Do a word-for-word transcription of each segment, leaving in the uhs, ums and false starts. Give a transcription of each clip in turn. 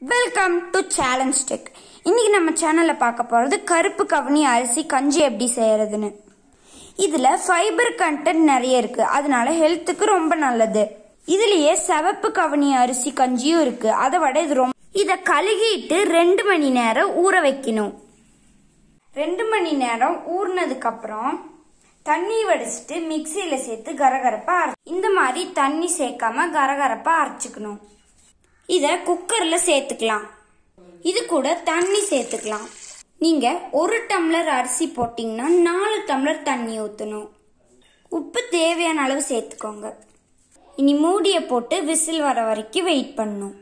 Welcome to challenge tech. இன்னைக்கு நம்ம சேனல்ல பார்க்க போறது கருப்பு கவனி அரிசி கஞ்சி எப்படி செய்யறதுன்னு. இதுல ஃபைபர் கண்டென்ட் நிறைய இருக்கு, அதனால ஹெல்த்துக்கு ரொம்ப நல்லது. இதுலயே சிவப்பு கவனி அரிசி கஞ்சியும் இருக்கு. அதை விட இது ரொம்ப இத கழுகிட்டு ரெண்டு மணி நேரம் ஊற வைக்கணும். ரெண்டு மணி நேரம் ஊறினதுக்கு அப்புறம் தண்ணி வடிச்சிட்டு மிக்சியில சேர்த்து கரகரப்பா இந்த மாதிரி தண்ணி சேர்க்காம கரகரப்பா அரைச்சுக்கணும். இத குக்கர்ல சேர்த்துக்கலாம். இது கூட தண்ணி சேர்த்துக்கலாம். நீங்க ஒரு டம்ளர் அரிசி போட்டீங்கன்னா நாலு டம்ளர் தண்ணி ஊத்தணும். உப்பு தேவையான அளவு சேர்த்துக்கோங்க. இனி மூடிய போட்டு விசில் வர வரைக்கும் வெயிட் பண்ணணும்.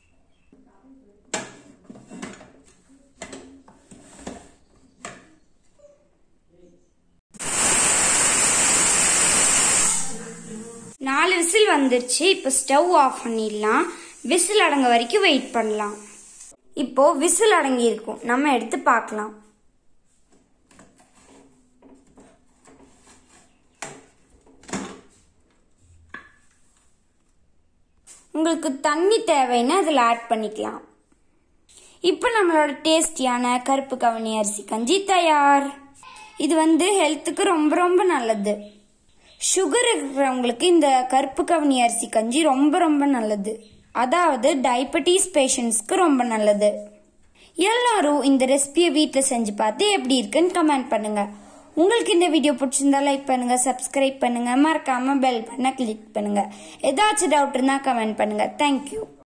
நாலு விசில் வந்துருச்சு. இப்ப ஸ்டவ் ஆஃப் பண்ணிடலாம். விசில் அடங்க வரைக்கும் வெயிட் பண்ணலாம். இப்போ விசில் அடங்கி இருக்கும், நம்ம எடுத்து பார்க்கலாம். உங்களுக்கு தண்ணி தேவைன்னா அதில் ஆட் பண்ணிக்கலாம். இப்போ நம்மளோட டேஸ்டியான கருப்பு கவனி அரிசி கஞ்சி தயார். இது வந்து ஹெல்த்துக்கு ரொம்ப ரொம்ப நல்லது. சுகர் இருக்கிறவங்களுக்கு இந்த கருப்பு கவனி அரிசி கஞ்சி ரொம்ப ரொம்ப நல்லது. அதாவது டயபெட்டிஸ் பேஷண்ட்ஸ்க்கு ரொம்ப நல்லது. எல்லாரும் இந்த ரெசிபியை வீட்டில் செஞ்சு பார்த்து எப்படி இருக்குன்னு கமெண்ட் பண்ணுங்க. உங்களுக்கு இந்த வீடியோ பிடிச்சிருந்தா லைக் பண்ணுங்க, சப்ஸ்கிரைப் பண்ணுங்க, மறக்காம பெல் பண்ண கிளிக் பண்ணுங்க. ஏதாச்சும் டவுட் இருந்தா கமெண்ட் பண்ணுங்க. தேங்க்யூ.